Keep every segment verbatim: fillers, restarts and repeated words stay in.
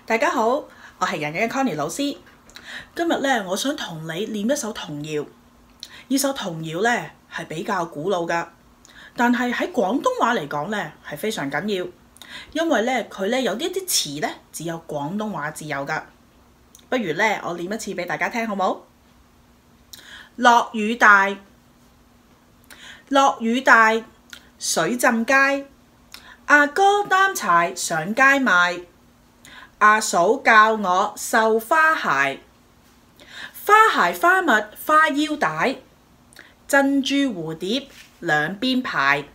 大家好，我係人人嘅 Connie 老師。今日咧，我想同你念一首童謠。呢首童謠咧係比較古老㗎，但係喺廣東話嚟講咧係非常緊要，因為咧佢咧有啲啲詞咧只有廣東話至有㗎。不如咧，我念一次俾大家聽好冇？落雨大，落雨大，水浸街。阿哥擔柴上街賣，阿嫂教我繡花鞋，花鞋花襪花腰帶，珍珠蝴蝶兩邊排。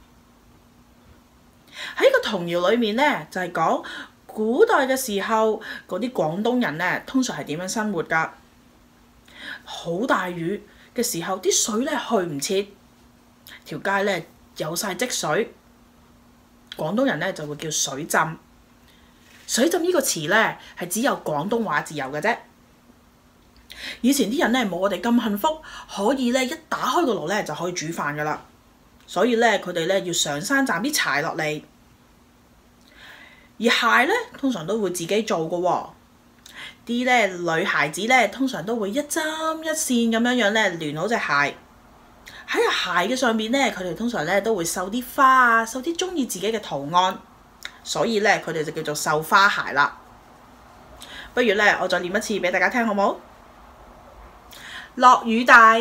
喺個童謠裏面咧，就係講古代嘅時候，嗰啲廣東人咧通常係點樣生活㗎？好大雨嘅時候，啲水咧去唔切，條街咧有晒積水。廣東人咧就會叫水浸。水浸呢個詞咧係只有廣東話至有嘅啫。以前啲人咧冇我哋咁幸福，可以咧一打開個爐咧就可以煮飯噶啦。所以咧佢哋咧要上山斬啲柴落嚟。而鞋咧通常都會自己做嘅喎。啲咧女孩子咧通常都會一針一線咁樣樣咧亂好隻鞋。喺鞋嘅上面咧，佢哋通常咧都會繡啲花啊，繡啲中意自己嘅圖案，所以咧佢哋就叫做繡花鞋啦。不如咧，我再念一次俾大家聽好冇？落雨大，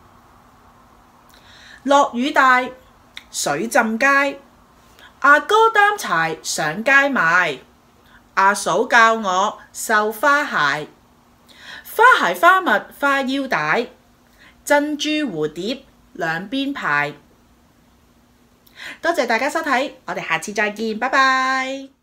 落雨大，水浸街。阿哥擔柴上街賣，阿嫂教我繡花鞋，花鞋花襪花腰帶，珍珠蝴蝶兩邊排。多謝大家收睇，我哋下次再見，拜拜。